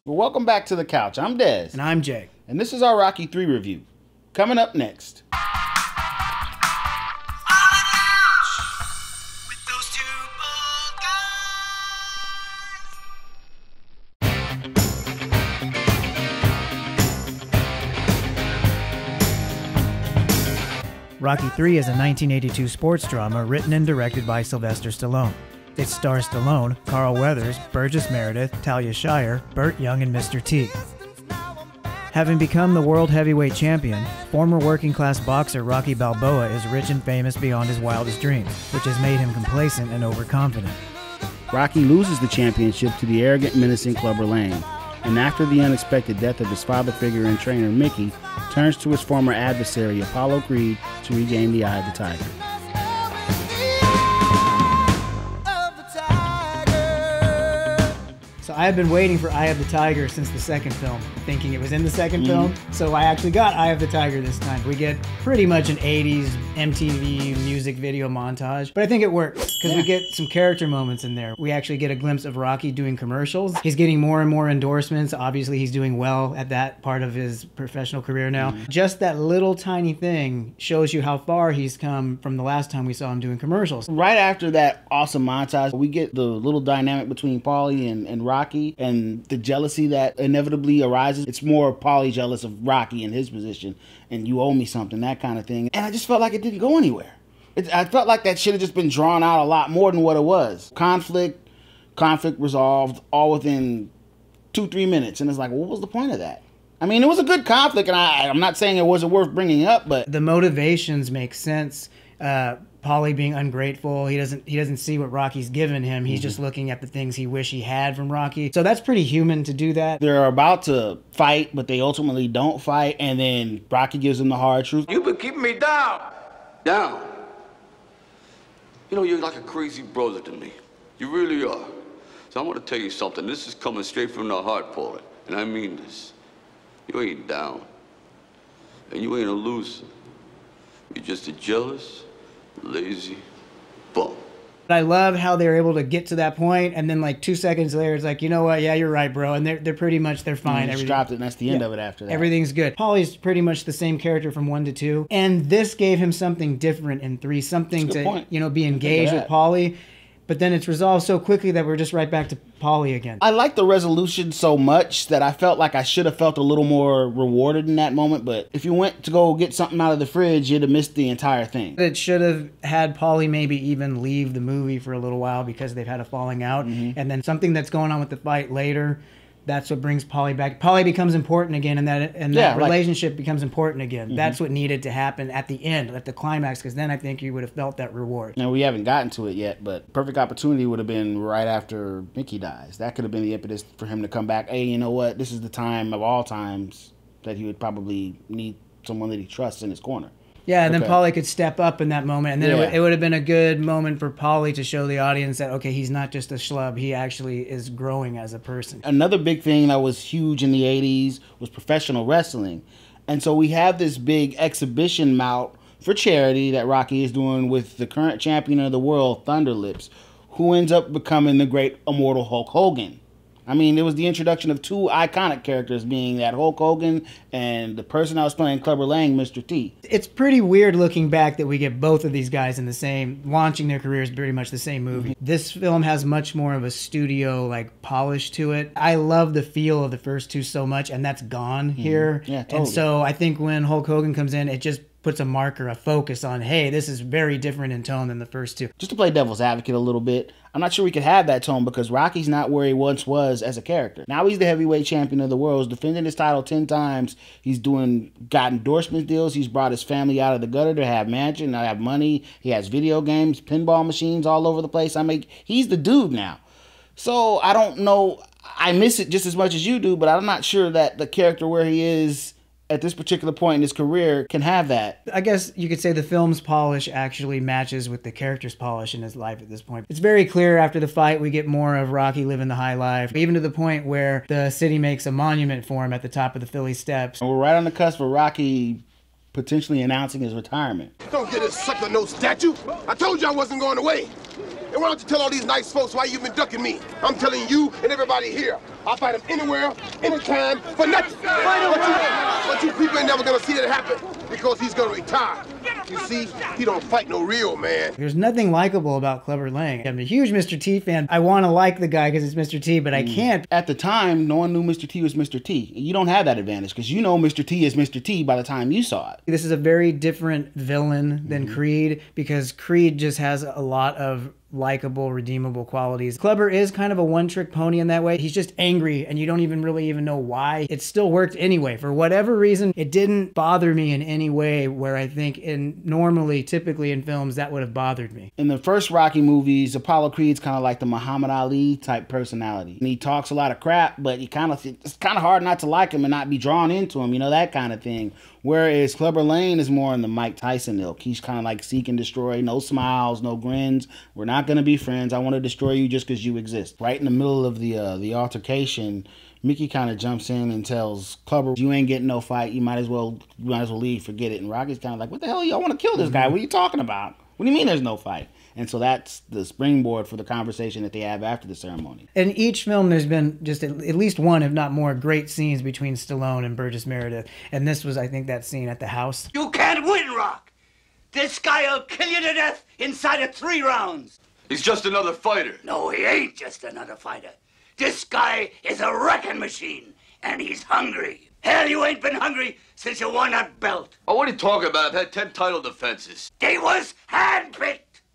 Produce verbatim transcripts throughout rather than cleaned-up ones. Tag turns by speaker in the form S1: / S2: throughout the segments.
S1: Well, welcome back to the couch. I'm Dez.
S2: And I'm Jay.
S1: And this is our Rocky three review. Coming up next.
S2: Rocky three is a nineteen eighty-two sports drama written and directed by Sylvester Stallone. It stars Stallone, Carl Weathers, Burgess Meredith, Talia Shire, Burt Young, and Mister T. Having become the world heavyweight champion, former working-class boxer Rocky Balboa is rich and famous beyond his wildest dreams, which has made him complacent and overconfident.
S1: Rocky loses the championship to the arrogant, menacing Clubber Lang, and after the unexpected death of his father figure and trainer Mickey, turns to his former adversary Apollo Creed to regain the Eye of the Tiger.
S2: So I have been waiting for Eye of the Tiger since the second film, thinking it was in the second
S1: Mm-hmm.
S2: film. So I actually got Eye of the Tiger this time. We get pretty much an eighties M T V music video montage, but I think it works because
S1: Yeah.
S2: we get some character moments in there. We actually get a glimpse of Rocky doing commercials. He's getting more and more endorsements. Obviously, he's doing well at that part of his professional career now.
S1: Mm-hmm.
S2: Just that little tiny thing shows you how far he's come from the last time we saw him doing commercials.
S1: Right after that awesome montage, we get the little dynamic between Paulie and, and Rocky and the jealousy that inevitably arises. It's more Paulie jealous of Rocky in his position and you owe me something, that kind of thing. And I just felt like it didn't go anywhere. It, I felt like that should have just been drawn out a lot more than what it was. Conflict, conflict resolved all within two, three minutes. And it's like, well, what was the point of that? I mean, it was a good conflict, and I, I'm not saying it wasn't worth bringing up, but
S2: the motivations make sense. Uh, Paulie being ungrateful, he doesn't he doesn't see what Rocky's given him. He's mm-hmm. just looking at the things he wish he had from Rocky. So that's pretty human to do that.
S1: They're about to fight, but they ultimately don't fight, and then Rocky gives them the hard truth.
S3: You've been keeping me down. Down? You know, you're like a crazy brother to me. You really are. So I'm gonna tell you something. This is coming straight from the heart, Paulie, and I mean this. You ain't down, and you ain't a loser. You're just a jealous, lazy bum.
S2: I love how they're able to get to that point, and then like two seconds later, it's like, you know what? Yeah, you're right, bro. And they're they're pretty much they're fine.
S1: You just dropped it, and that's the end yeah, of it after that.
S2: Everything's good. Paulie's pretty much the same character from one to two, and this gave him something different in three, something to
S1: point.
S2: you know be engaged with Paulie. But then it's resolved so quickly that we're just right back to Paulie again.
S1: I like the resolution so much that I felt like I should have felt a little more rewarded in that moment. But if you went to go get something out of the fridge, you'd have missed the entire thing.
S2: It should have had Paulie maybe even leave the movie for a little while because they've had a falling out. Mm-hmm. And then something that's going on with the fight later, that's what brings Paulie back. Paulie becomes important again, and that and that
S1: yeah,
S2: relationship
S1: like,
S2: becomes important again.
S1: Mm-hmm. That's
S2: what needed to happen at the end, at the climax, because then I think you would have felt that reward.
S1: Now, we haven't gotten to it yet, but perfect opportunity would have been right after Mickey dies. That could have been the impetus for him to come back. Hey, you know what? This is the time of all times that he would probably need someone that he trusts in his corner.
S2: Yeah, and
S1: okay.
S2: then Paulie could step up in that moment, and then
S1: yeah.
S2: it, would, it would have been a good moment for Paulie to show the audience that, okay, he's not just a schlub, he actually is growing as a person.
S1: Another big thing that was huge in the eighties was professional wrestling. And so we have this big exhibition bout for charity that Rocky is doing with the current champion of the world, Thunder Lips, who ends up becoming the great immortal Hulk Hogan. I mean, it was the introduction of two iconic characters, being that Hulk Hogan and the person I was playing, Clubber Lang, Mister T.
S2: It's pretty weird looking back that we get both of these guys in the same, launching their careers pretty much the same movie. Mm-hmm. This film has much more of a studio, like, polish to it. I love the feel of the first two so much, and that's gone mm-hmm. here.
S1: Yeah, totally.
S2: And so I think when Hulk Hogan comes in, it just puts a marker, a focus on, hey, this is very different in tone than the first two.
S1: Just to play devil's advocate a little bit, I'm not sure we could have that tone because Rocky's not where he once was as a character. Now he's the heavyweight champion of the world. He's defending his title ten times. He's doing, got endorsement deals. He's brought his family out of the gutter to have mansion, to have money. He has video games, pinball machines all over the place. I mean, he's the dude now. So I don't know. I miss it just as much as you do, but I'm not sure that the character where he is at this particular point in his career can have that.
S2: I guess you could say the film's polish actually matches with the character's polish in his life at this point. It's very clear after the fight we get more of Rocky living the high life, even to the point where the city makes a monument for him at the top of the Philly steps.
S1: And we're right on the cusp of Rocky potentially announcing his retirement.
S4: Don't get a sucker no statue. I told you I wasn't going away. And why don't you tell all these nice folks why you've been ducking me? I'm telling you and everybody here, I'll fight him anywhere, anytime, for nothing. But you, but you people ain't never gonna see that happen because he's gonna retire. You see, he don't fight no real man.
S2: There's nothing likable about Clubber Lang. I'm a huge Mister T fan. I want to like the guy because it's Mister T, but I can't.
S1: At the time, no one knew Mister T was Mister T. You don't have that advantage because you know Mister T is Mister T by the time you saw it.
S2: This is a very different villain than
S1: Mm-hmm.
S2: Creed because Creed just has a lot of likable, redeemable qualities. Clubber is kind of a one-trick pony in that way. He's just angry and you don't even really even know why. It still worked anyway. For whatever reason, it didn't bother me in any way where I think in normally, typically in films, that would have bothered me.
S1: In the first Rocky movies, Apollo Creed's kind of like the Muhammad Ali type personality. And he talks a lot of crap, but you kind of it's kind of hard not to like him and not be drawn into him, you know, that kind of thing. Whereas Clubber Lang is more in the Mike Tyson ilk. He's kind of like seek and destroy, no smiles, no grins. We're not going to be friends. I want to destroy you just because you exist. Right in the middle of the uh, the altercation, Mickey kind of jumps in and tells Clubber, you ain't getting no fight. You might as well you might as well leave, forget it. And Rocky's kind of like, what the hell? Y'all want to kill this guy? What are you talking about? What do you mean there's no fight? And so that's the springboard for the conversation that they have after the ceremony.
S2: In each film, there's been just at at least one, if not more, great scenes between Stallone and Burgess Meredith. And this was, I think, that scene at the house.
S5: You can't win, Rock. This guy'll kill you to death inside of three rounds.
S3: He's just another fighter.
S5: No, he ain't just another fighter. This guy is a wrecking machine, and he's hungry. Hell, you ain't been hungry since you won that belt.
S3: Oh, what are you talking about? I've had ten title defenses.
S5: They was handpicked.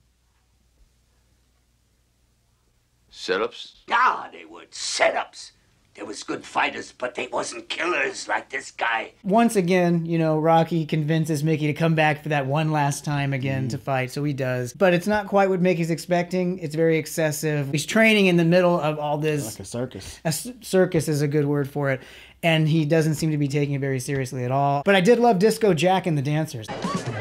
S3: Setups?
S5: Nah, they were setups. They was good fighters, but they wasn't killers like this guy.
S2: Once again, you know, Rocky convinces Mickey to come back for that one last time again mm. to fight, so he does. But it's not quite what Mickey's expecting. It's very excessive. He's training in the middle of all this.
S1: Like a circus.
S2: A circus is a good word for it. And he doesn't seem to be taking it very seriously at all. But I did love Disco Jack and the dancers.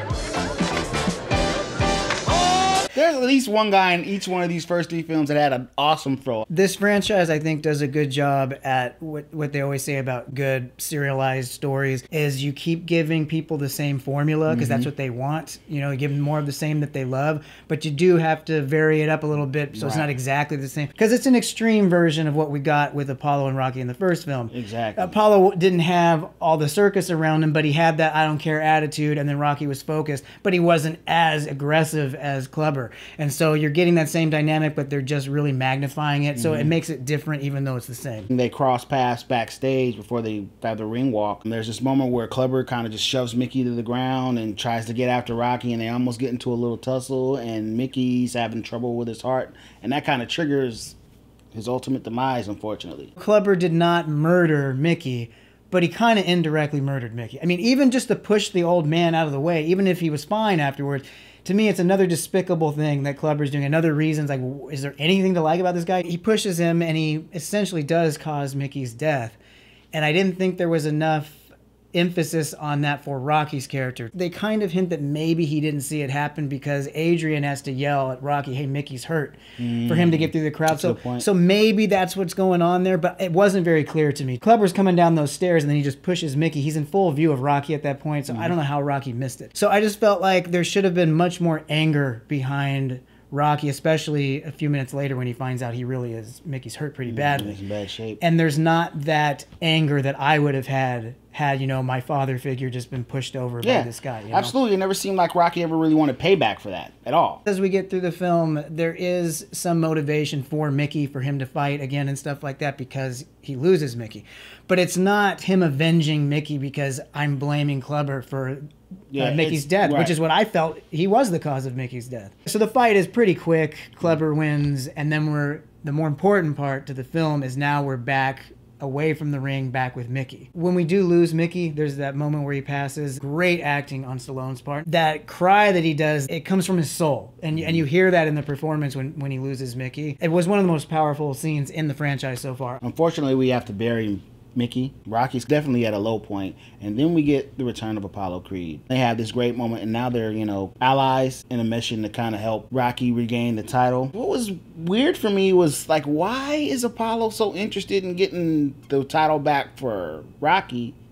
S1: There's at least one guy in each one of these first three films that had an awesome throw.
S2: This franchise, I think, does a good job at what, what they always say about good serialized stories is you keep giving people the same formula because mm-hmm. that's what they want. You know, you give them more of the same that they love, but you do have to vary it up a little bit so right. it's not exactly the same. Because it's an extreme version of what we got with Apollo and Rocky in the first film.
S1: Exactly.
S2: Apollo didn't have all the circus around him, but he had that I don't care attitude, and then Rocky was focused, but he wasn't as aggressive as Clubber. And so you're getting that same dynamic, but they're just really magnifying it. So mm-hmm. it makes it different, even though it's the same.
S1: They cross paths backstage before they have the ring walk. And there's this moment where Clubber kind of just shoves Mickey to the ground and tries to get after Rocky, and they almost get into a little tussle, and Mickey's having trouble with his heart. And that kind of triggers his ultimate demise, unfortunately.
S2: Clubber did not murder Mickey, but he kind of indirectly murdered Mickey. I mean, even just to push the old man out of the way, even if he was fine afterwards, to me, it's another despicable thing that Clubber's doing. Another reason, like, is there anything to like about this guy? He pushes him, and he essentially does cause Mickey's death. And I didn't think there was enough emphasis on that for Rocky's character. They kind of hint that maybe he didn't see it happen because Adrian has to yell at Rocky, hey, Mickey's hurt, mm. for him to get through the crowd. That's so, so maybe that's what's going on there, but it wasn't very clear to me. Clubber's coming down those stairs, and then he just pushes Mickey. He's in full view of Rocky at that point, so mm. I don't know how Rocky missed it. So I just felt like there should have been much more anger behind Rocky, especially a few minutes later when he finds out he really is, Mickey's hurt pretty badly.
S1: He's in bad shape.
S2: And there's not that anger that I would have had had, you know, my father figure just been pushed over
S1: yeah,
S2: by this guy. You know?
S1: Absolutely. It never seemed like Rocky ever really wanted payback for that at all.
S2: As we get through the film, there is some motivation for Mickey, for him to fight again and stuff like that because he loses Mickey. But it's not him avenging Mickey because I'm blaming Clubber for yeah, uh, Mickey's death, right. which is what I felt he was the cause of Mickey's death. So the fight is pretty quick. Clubber wins, and then we're the more important part to the film is now we're back away from the ring, back with Mickey. When we do lose Mickey, there's that moment where he passes. Great acting on Stallone's part. That cry that he does, it comes from his soul. And, and you hear that in the performance when, when he loses Mickey. It was one of the most powerful scenes in the franchise so far.
S1: Unfortunately, we have to bury Mickey. Rocky's definitely at a low point, and then we get the return of Apollo Creed. They have this great moment, and now they're, you know, allies in a mission to kind of help Rocky regain the title. What was weird for me was, like, why is Apollo so interested in getting the title back for Rocky,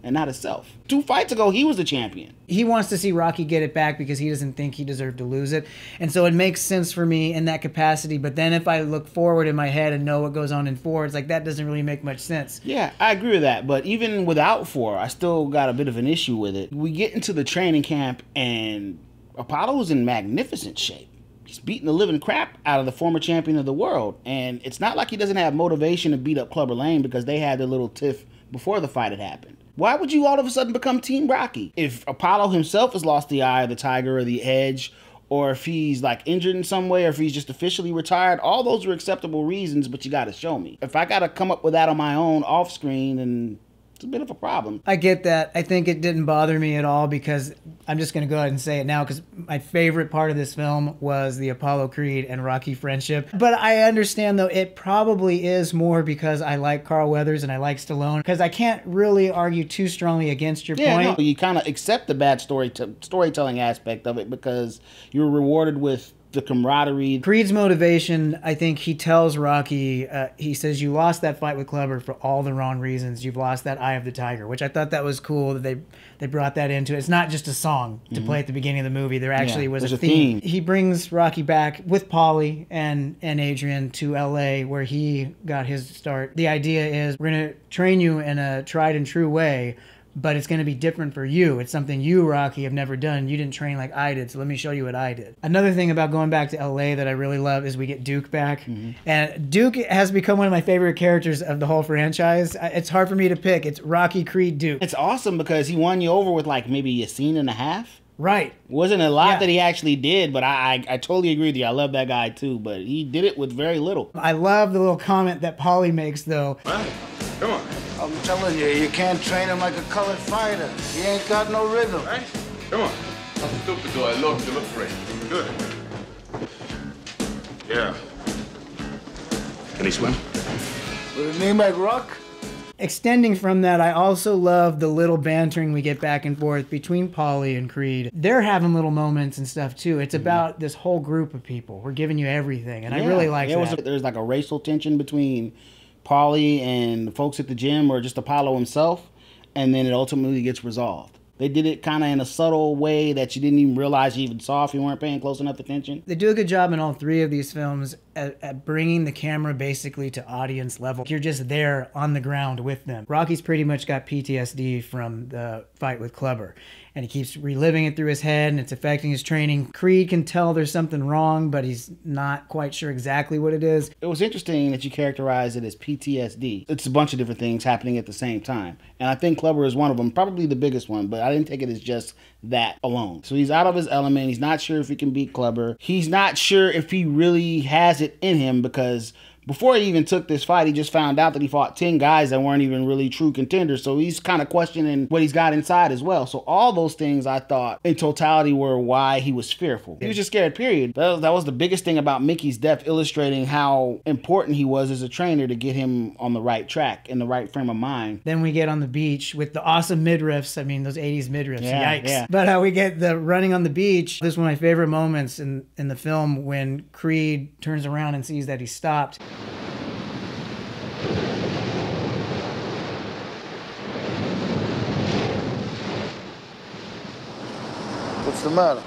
S1: and not himself. Two fights ago, he was the champion.
S2: He wants to see Rocky get it back because he doesn't think he deserved to lose it. And so it makes sense for me in that capacity. But then if I look forward in my head and know what goes on in four, it's like that doesn't really make much sense.
S1: Yeah, I agree with that. But even without four, I still got a bit of an issue with it. We get into the training camp and Apollo is in magnificent shape. He's beating the living crap out of the former champion of the world. And it's not like he doesn't have motivation to beat up Clubber Lang because they had their little tiff before the fight had happened. Why would you all of a sudden become Team Rocky? If Apollo himself has lost the eye of the tiger or the edge, or if he's like injured in some way, or if he's just officially retired, all those are acceptable reasons, but you got to show me. If I got to come up with that on my own off screen, then it's a bit of a problem.
S2: I get that. I think it didn't bother me at all because I'm just going to go ahead and say it now because my favorite part of this film was the Apollo Creed and Rocky friendship. But I understand, though, it probably is more because I like Carl Weathers and I like Stallone, because I can't really argue too strongly against your
S1: yeah,
S2: point.
S1: No, you kind of accept the bad story storytelling aspect of it because you're rewarded with the camaraderie.
S2: Creed's motivation, I think he tells Rocky, uh, he says, you lost that fight with Clubber for all the wrong reasons. You've lost that eye of the tiger, which I thought that was cool that they they brought that into it. It's not just a song to mm-hmm. play at the beginning of the movie. There actually
S1: yeah,
S2: was a,
S1: a
S2: theme.
S1: theme.
S2: He brings Rocky back with Paulie and, and Adrian to L A where he got his start. The idea is we're going to train you in a tried and true way, but it's going to be different for you. It's something you, Rocky, have never done. You didn't train like I did, so let me show you what I did. Another thing about going back to L A that I really love is we get Duke back. Mm-hmm. And Duke has become one of my favorite characters of the whole franchise. It's hard for me to pick. It's Rocky, Creed, Duke.
S1: It's awesome because he won you over with like maybe a scene and a half.
S2: Right.
S1: Wasn't a lot
S2: yeah.
S1: that he actually did, but I, I I totally agree with you. I love that guy too, but he did it with very little.
S2: I love the little comment that Paulie makes, though.
S6: What? Come on.
S7: I'm telling you, you can't train him like a colored fighter. He ain't got no rhythm.
S6: Right? Come on. I'm stupid, though. I love you. Look great. Good. Yeah. Can he swim?
S7: With a name like Rock?
S2: Extending from that, I also love the little bantering we get back and forth between Paulie and Creed. They're having little moments and stuff, too. It's about this whole group of people. We're giving you everything, and
S1: yeah,
S2: I really like
S1: that.
S2: Was,
S1: there's like a racial tension between Paulie and the folks at the gym, or just Apollo himself, and then it ultimately gets resolved. They did it kind of in a subtle way that you didn't even realize you even saw if you weren't paying close enough attention.
S2: They do a good job in all three of these films at, at bringing the camera basically to audience level. You're just there on the ground with them. Rocky's pretty much got P T S D from the fight with Clubber, and he keeps reliving it through his head, and it's affecting his training. Creed can tell there's something wrong, but he's not quite sure exactly what it is.
S1: It was interesting that you characterized it as P T S D. It's a bunch of different things happening at the same time, and I think Clubber is one of them, probably the biggest one, but I didn't take it as just that alone. So he's out of his element. He's not sure if he can beat Clubber. He's not sure if he really has it in him because before he even took this fight, he just found out that he fought ten guys that weren't even really true contenders. So he's kind of questioning what he's got inside as well. So all those things I thought in totality were why he was fearful. He was just scared, period. That was, that was the biggest thing about Mickey's death, illustrating how important he was as a trainer to get him on the right track, in the right frame of mind.
S2: Then we get on the beach with the awesome midriffs. I mean, those eighties midriffs.
S1: Yeah,
S2: Yikes.
S1: yeah.
S2: But how uh, we get the running on the beach. This is one of my favorite moments in, in the film when Creed turns around and sees that he stopped.
S7: What's the matter?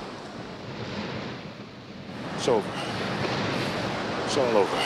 S6: It's over. It's all over.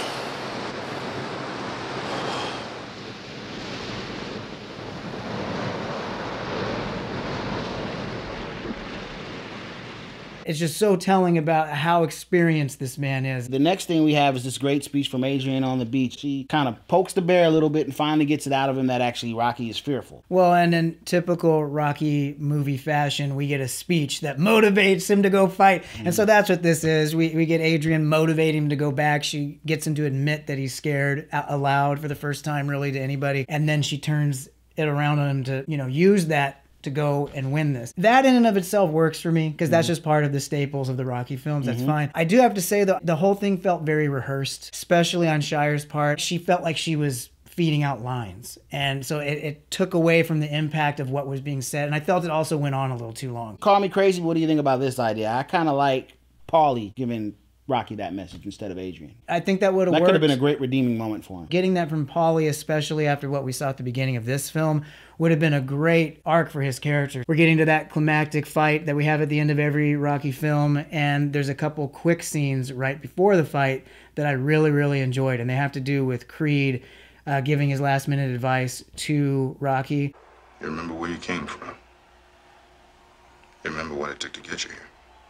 S2: It's just so telling about how experienced this man is.
S1: The next thing we have is this great speech from Adrian on the beach. She kind of pokes the bear a little bit and finally gets it out of him that actually Rocky is fearful.
S2: Well, and in typical Rocky movie fashion, we get a speech that motivates him to go fight. Mm. And so that's what this is. We, we get Adrian motivating him to go back. She gets him to admit that he's scared out aloud for the first time really to anybody. And then she turns it around on him to, you know, use that to go and win this. That in and of itself works for me because that's mm-hmm. just part of the staples of the Rocky films. That's mm-hmm. fine. I do have to say though, the whole thing felt very rehearsed, especially on Shire's part. She felt like she was feeding out lines. And so it, it took away from the impact of what was being said. And I felt it also went on a little too long.
S1: Call me crazy, but what do you think about this idea? I kind of like Paulie giving Rocky that message instead of Adrian.
S2: I think that would have
S1: That
S2: worked.
S1: could have been a great redeeming moment for him.
S2: Getting that from Paulie, especially after what we saw at the beginning of this film, would have been a great arc for his character. We're getting to that climactic fight that we have at the end of every Rocky film, and there's a couple quick scenes right before the fight that I really, really enjoyed, and they have to do with Creed uh, giving his last-minute advice to Rocky.
S8: You remember where you came from. You remember what it took to get you here.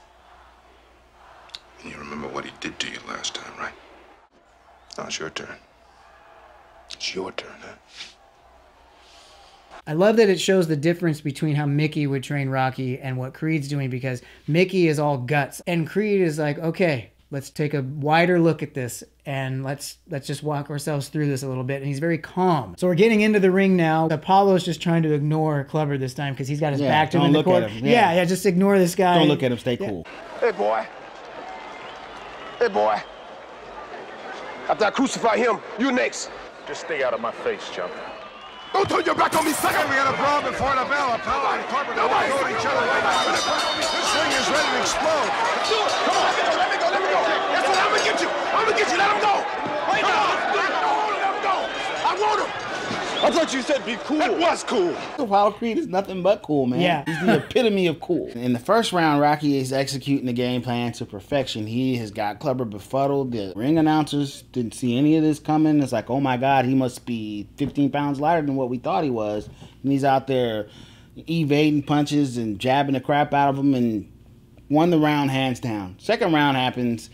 S8: And you remember what he did to you last time, right? Now it's your turn. It's your turn, huh?
S2: I love that it shows the difference between how Mickey would train Rocky and what Creed's doing, because Mickey is all guts and Creed is like, okay, let's take a wider look at this and let's let's just walk ourselves through this a little bit. And he's very calm. So we're getting into the ring now. Apollo's just trying to ignore Clubber this time because he's got his
S1: Yeah,
S2: back to him
S1: don't
S2: in the
S1: look
S2: corner.
S1: at him.
S2: Yeah.
S1: Yeah.
S2: yeah, just ignore this guy.
S1: Don't look at him. Stay
S2: Yeah.
S1: cool.
S4: Hey, boy. Hey, boy. After I crucify him, you next.
S9: Just stay out of my face, chump.
S4: Don't turn your back on me, sucker. We got a brawl before the bell. Apollo and Clubber don't want to go at each other right now. This ring is ready to explode. Do it. Come on. Let me go. Let me go. Let me go. That's what I'm going to get you. I'm going to get you. Let him go. Wait, no. Let him go. I want him. I thought you said be cool. That was cool.
S1: Apollo Creed is nothing but cool, man.
S2: Yeah.
S1: He's the epitome of cool. In the first round, Rocky is executing the game plan to perfection. He has got Clubber befuddled. The ring announcers didn't see any of this coming. It's like, oh my God, he must be fifteen pounds lighter than what we thought he was. And he's out there evading punches and jabbing the crap out of him and won the round hands down. Second round happens.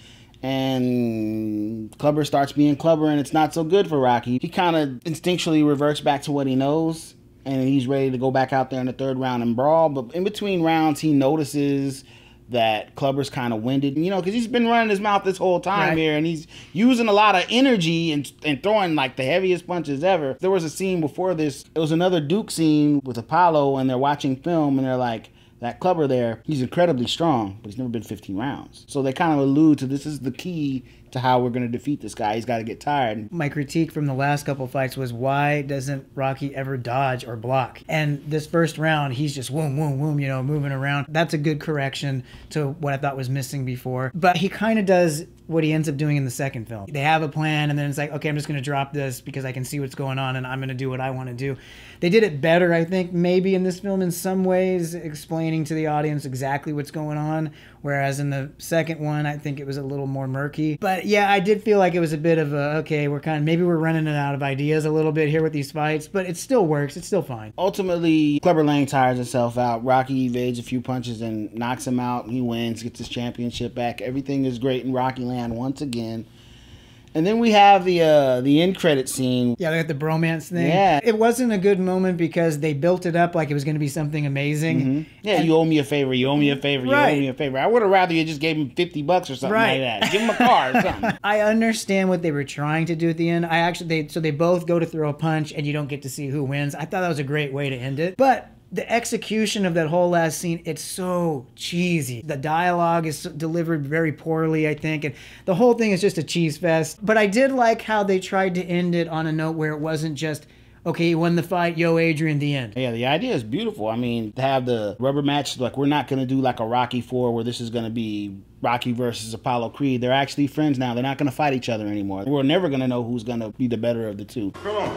S1: And Clubber starts being Clubber, and it's not so good for Rocky. He kind of instinctually reverts back to what he knows, and he's ready to go back out there in the third round and brawl. But in between rounds, he notices that Clubber's kind of winded, you know, because he's been running his mouth this whole time
S2: Right.
S1: here, and he's using a lot of energy and, and throwing like the heaviest punches ever. There was a scene before this. It was another Duke scene with Apollo, and they're watching film, and they're like, that Clubber there, he's incredibly strong, but he's never been fifteen rounds. So they kind of allude to this is the key to how we're going to defeat this guy. He's got to get tired.
S2: My critique from the last couple fights was, why doesn't Rocky ever dodge or block? And this first round, he's just whoom, whoom, whoom, you know, moving around. That's a good correction to what I thought was missing before. But he kind of does what he ends up doing in the second film. They have a plan, and then it's like, okay, I'm just going to drop this because I can see what's going on, and I'm going to do what I want to do. They did it better, I think, maybe in this film in some ways, explaining to the audience exactly what's going on, whereas in the second one, I think it was a little more murky. But yeah, I did feel like it was a bit of a, okay, we're kind of, maybe we're running out of ideas a little bit here with these fights, but it still works. It's still fine.
S1: Ultimately, Clubber Lang tires himself out. Rocky evades a few punches and knocks him out. He wins, gets his championship back. Everything is great in Rocky Land once again. And then we have the uh, the end credit scene.
S2: Yeah, they got the bromance thing.
S1: Yeah.
S2: It wasn't a good moment because they built it up like it was going to be something amazing.
S1: Mm-hmm. Yeah,
S2: And-
S1: you owe me a favor, you owe me a favor, you
S2: Right.
S1: owe me a favor. I would have rather you just gave him fifty bucks or something
S2: Right.
S1: like that. Give him a car or something.
S2: I understand what they were trying to do at the end. I actually, they so they both go to throw a punch and you don't get to see who wins. I thought that was a great way to end it. But the execution of that whole last scene, it's so cheesy. The dialogue is delivered very poorly, I think, and the whole thing is just a cheese fest. But I did like how they tried to end it on a note where it wasn't just, okay, he won the fight, yo, Adrian, the end.
S1: Yeah, the idea is beautiful. I mean, to have the rubber match, like we're not going to do like a Rocky four where this is going to be Rocky versus Apollo Creed. They're actually friends now. They're not going to fight each other anymore. We're never going to know who's going to be the better of the two.
S3: Come on.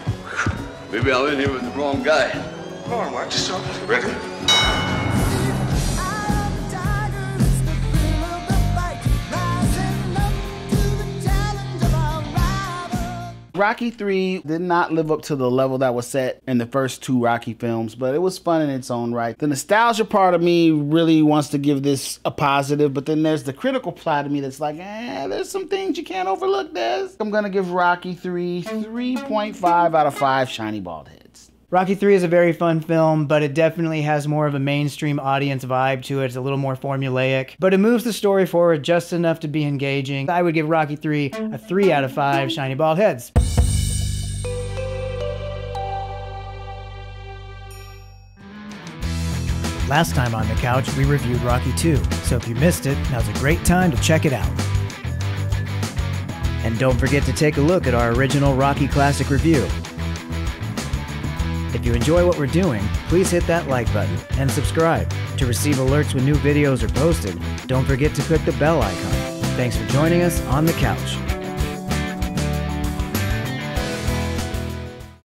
S3: Maybe I'm in here with the wrong guy.
S8: Come on, watch yourself. Ready?
S1: Rocky three did not live up to the level that was set in the first two Rocky films, but it was fun in its own right. The nostalgia part of me really wants to give this a positive, but then there's the critical part of me that's like, eh, there's some things you can't overlook, Des. I'm gonna give Rocky three three point five out of five shiny bald heads.
S2: Rocky three is a very fun film, but it definitely has more of a mainstream audience vibe to it. It's a little more formulaic, but it moves the story forward just enough to be engaging. I would give Rocky three a three out of five shiny bald heads. Last time on the couch, we reviewed Rocky two, so if you missed it, now's a great time to check it out. And don't forget to take a look at our original Rocky Classic review. If you enjoy what we're doing, please hit that like button and subscribe. To receive alerts when new videos are posted, don't forget to click the bell icon. Thanks for joining us on The Couch.